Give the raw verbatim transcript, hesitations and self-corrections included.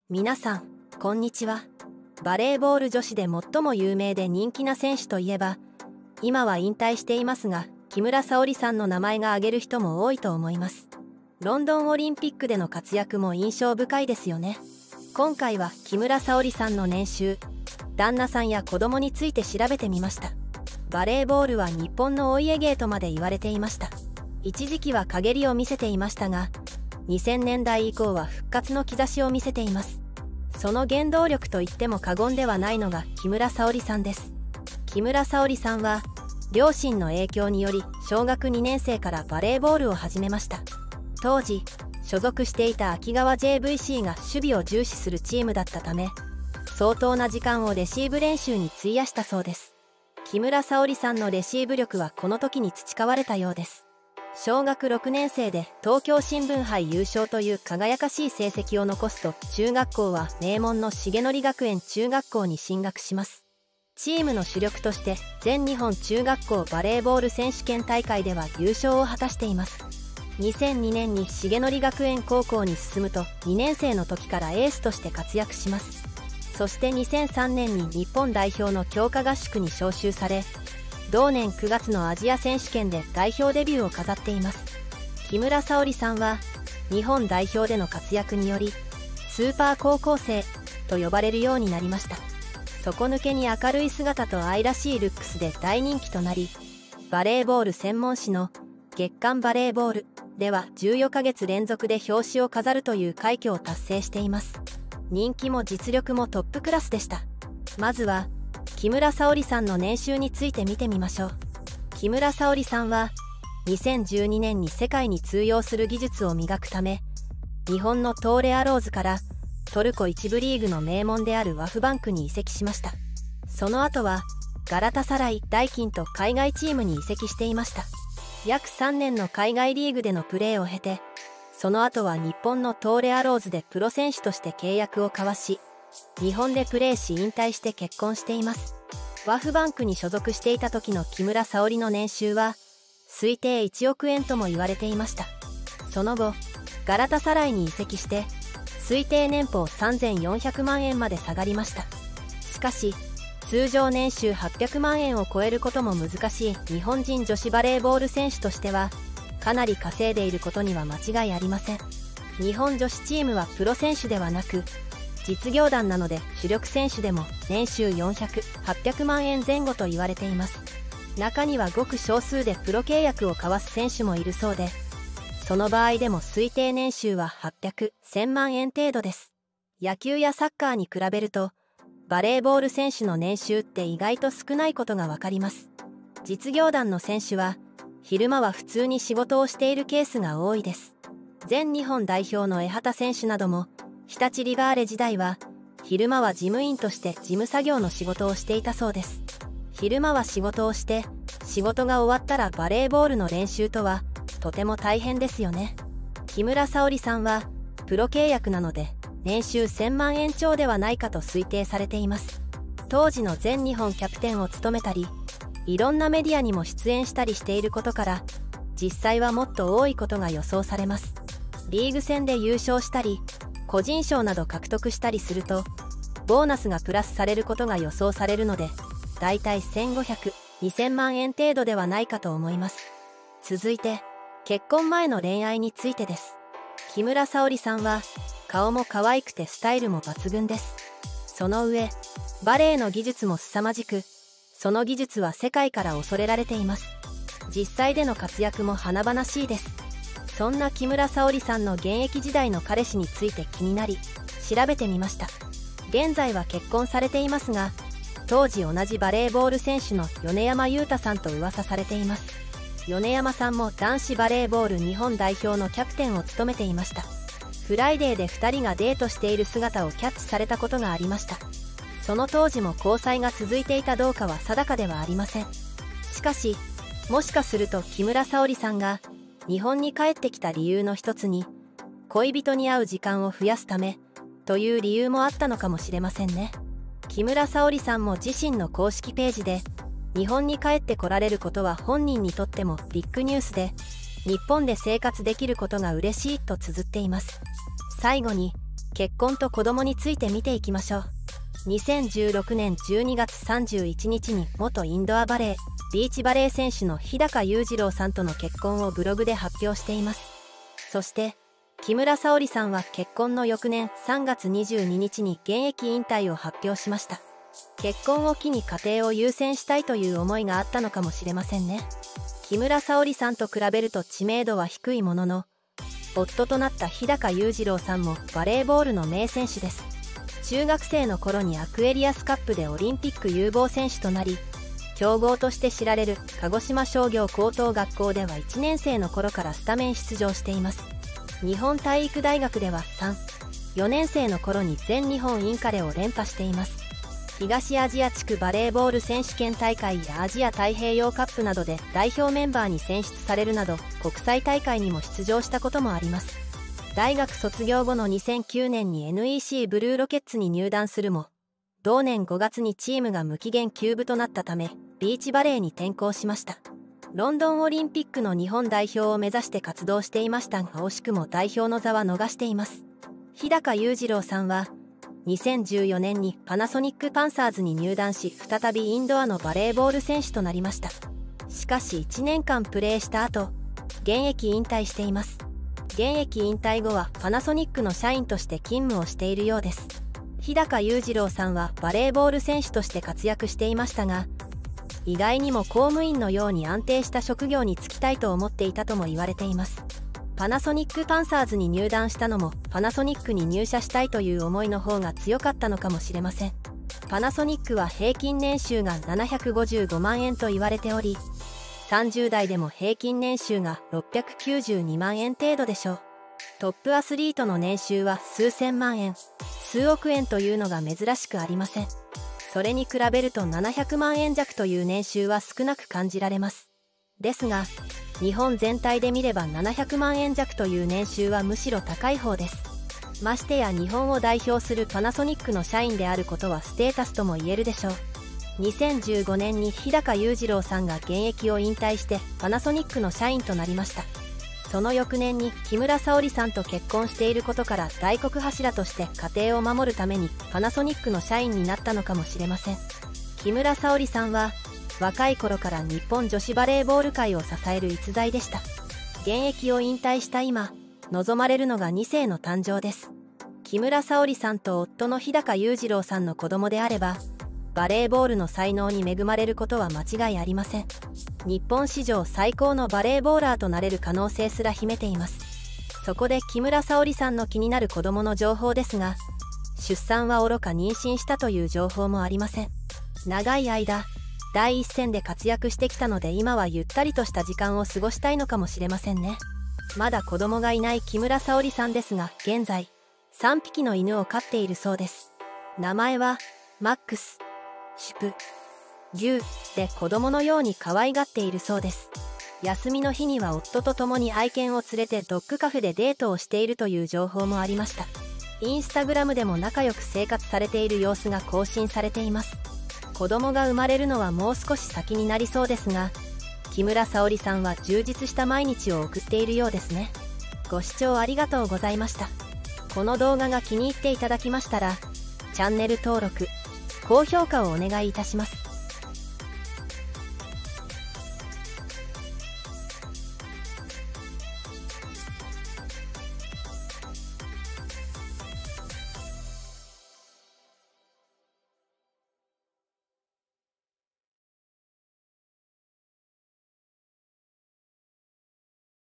皆さんこんにちは。バレーボール女子で最も有名で人気な選手といえば、今は引退していますが木村沙織さんの名前が挙げる人も多いと思います。ロンドンオリンピックでの活躍も印象深いですよね。今回は木村沙織さんの年収、旦那さんや子供について調べてみました。バレーボールは日本のお家芸とまで言われていました。一時期は陰りを見せていましたが、にせんねんだい以降は復活の兆しを見せています。その原動力と言っても過言ではないのが木村沙織さんです。木村沙織さんは両親の影響により小学にねん生からバレーボールを始めました。当時所属していた秋川 ジェイブイシー が守備を重視するチームだったため、相当な時間をレシーブ練習に費やしたそうです。木村沙織さんのレシーブ力はこの時に培われたようです。小学ろくねん生で東京新聞杯優勝という輝かしい成績を残すと、中学校は名門の重則学園中学校に進学します。チームの主力として全日本中学校バレーボール選手権大会では優勝を果たしています。にせんにねんに重則学園高校に進むと、にねん生の時からエースとして活躍します。そしてにせんさんねんに日本代表の強化合宿に招集され、同年くがつのアジア選手権で代表デビューを飾っています。木村沙織さんは日本代表での活躍によりスーパー高校生と呼ばれるようになりました。底抜けに明るい姿と愛らしいルックスで大人気となり、バレーボール専門誌の月刊バレーボールではじゅうよんかげつ連続で表紙を飾るという快挙を達成しています。人気も実力もトップクラスでした。まずは木村沙織さんの年収について見てみましょう。木村沙織さんはにせんじゅうにねんに世界に通用する技術を磨くため、日本の東レアローズからトルコ一部リーグの名門であるワフバンクに移籍しました。その後はガラタサライ、ダイキンと海外チームに移籍していました。約さんねんの海外リーグでのプレーを経て、その後は日本の東レアローズでプロ選手として契約を交わし、日本でプレーし引退して結婚しています。ワフバンクに所属していた時の木村沙織の年収は推定いちおくえんとも言われていました。その後ガラタサライに移籍して推定年俸さんぜんよんひゃくまんえんまで下がりました。しかし通常年収はっぴゃくまんえんを超えることも難しい日本人女子バレーボール選手としてはかなり稼いでいることには間違いありません。日本女子チームはプロ選手ではなく実業団なので、主力選手でも年収よんひゃく、はっぴゃくまんえんぜん後と言われています。中にはごく少数でプロ契約を交わす選手もいるそうで、その場合でも推定年収ははっぴゃく、せんまんえん程度です。野球やサッカーに比べるとバレーボール選手の年収って意外と少ないことがわかります。実業団の選手は昼間は普通に仕事をしているケースが多いです。全日本代表の江畑選手なども日立リガーレ時代は昼間は事務員として事務作業の仕事をしていたそうです。昼間は仕事をして仕事が終わったらバレーボールの練習とはとても大変ですよね。木村沙織さんはプロ契約なので年収せんまんえん超ではないかと推定されています。当時の全日本キャプテンを務めたり、いろんなメディアにも出演したりしていることから実際はもっと多いことが予想されます。リーグ戦で優勝したり個人賞など獲得したりするとボーナスがプラスされることが予想されるので、だいたいせんごひゃく、にせんまんえん程度ではないかと思います。続いて結婚前の恋愛についてです。木村沙織さんは顔も可愛くてスタイルも抜群です。その上バレエの技術も凄まじく、その技術は世界から恐れられています。実際での活躍も華々しいです。そんな木村沙織さんの現役時代の彼氏について気になり調べてみました。現在は結婚されていますが、当時同じバレーボール選手の米山裕太さんと噂されています。米山さんも男子バレーボール日本代表のキャプテンを務めていました。フライデーでふたりがデートしている姿をキャッチされたことがありました。その当時も交際が続いていたどうかは定かではありません。しかしもしかすると木村沙織さんが日本に帰ってきた理由の一つに恋人に会う時間を増やすためという理由もあったのかもしれませんね。木村沙織さんも自身の公式ページで日本に帰ってこられることは本人にとってもビッグニュースで、日本で生活できることが嬉しいと綴っています。最後に結婚と子供について見ていきましょう。にせんじゅうろくねんじゅうにがつさんじゅういちにちに元インドアバレービーチバレー選手の日高裕次郎さんとの結婚をブログで発表しています。そして木村沙織さんは結婚の翌年さんがつにじゅうににちに現役引退を発表しました。結婚を機に家庭を優先したいという思いがあったのかもしれませんね。木村沙織さんと比べると知名度は低いものの、夫となった日高裕次郎さんもバレーボールの名選手です。中学生の頃にアクエリアスカップでオリンピック有望選手となり、強豪として知られる鹿児島商業高等学校ではいちねんせいの頃からスタメン出場しています。日本体育大学ではさん、よねんせいの頃に全日本インカレを連覇しています。東アジア地区バレーボール選手権大会やアジア太平洋カップなどで代表メンバーに選出されるなど、国際大会にも出場したこともあります。大学卒業後のにせんきゅうねんに エヌイーシー ブルーロケッツに入団するも、同年ごがつにチームが無期限休部となったためビーチバレーに転向しました。ロンドンオリンピックの日本代表を目指して活動していましたが、惜しくも代表の座は逃しています。日高裕次郎さんはにせんじゅうよねんにパナソニックパンサーズに入団し、再びインドアのバレーボール選手となりました。しかしいちねんかんプレーした後、現役引退しています。現役引退後はパナソニックの社員として勤務をしているようです。日高裕次郎さんはバレーボール選手として活躍していましたが、意外にも公務員のように安定した職業に就きたいと思っていたとも言われています。パナソニックパンサーズに入団したのもパナソニックに入社したいという思いの方が強かったのかもしれません。パナソニックは平均年収がななひゃくごじゅうごまんえんと言われており、さんじゅうだいでも平均年収がろっぴゃくきゅうじゅうにまんえん程度でしょう。トップアスリートの年収は数千万円、数億円というのが珍しくありません。それに比べるとななひゃくまんえん弱という年収は少なく感じられます。ですが、日本全体で見ればななひゃくまんえん弱という年収はむしろ高い方です。ましてや日本を代表するパナソニックの社員であることはステータスとも言えるでしょう。にせんじゅうごねんに日高裕次郎さんが現役を引退してパナソニックの社員となりました。その翌年に木村沙織さんと結婚していることから大黒柱として家庭を守るためにパナソニックの社員になったのかもしれません。木村沙織さんは若い頃から日本女子バレーボール界を支える逸材でした。現役を引退した今、望まれるのがにせいの誕生です。木村沙織さんと夫の日高裕次郎さんの子供であれば、バレーボールの才能に恵まれることは間違いありません。日本史上最高のバレーボーラーとなれる可能性すら秘めています。そこで木村沙織さんの気になる子供の情報ですが、出産はおろか妊娠したという情報もありません。長い間第一線で活躍してきたので、今はゆったりとした時間を過ごしたいのかもしれませんね。まだ子供がいない木村沙織さんですが、現在さんぴきの犬を飼っているそうです。名前はマックス、シュプ、ギューで子供のように可愛がっているそうです。休みの日には夫と共に愛犬を連れてドッグカフェでデートをしているという情報もありました。インスタグラムでも仲良く生活されている様子が更新されています。子供が生まれるのはもう少し先になりそうですが、木村沙織さんは充実した毎日を送っているようですね。ご視聴ありがとうございました。この動画が気に入っていただきましたら、チャンネル登録、高評価をお願いいたします。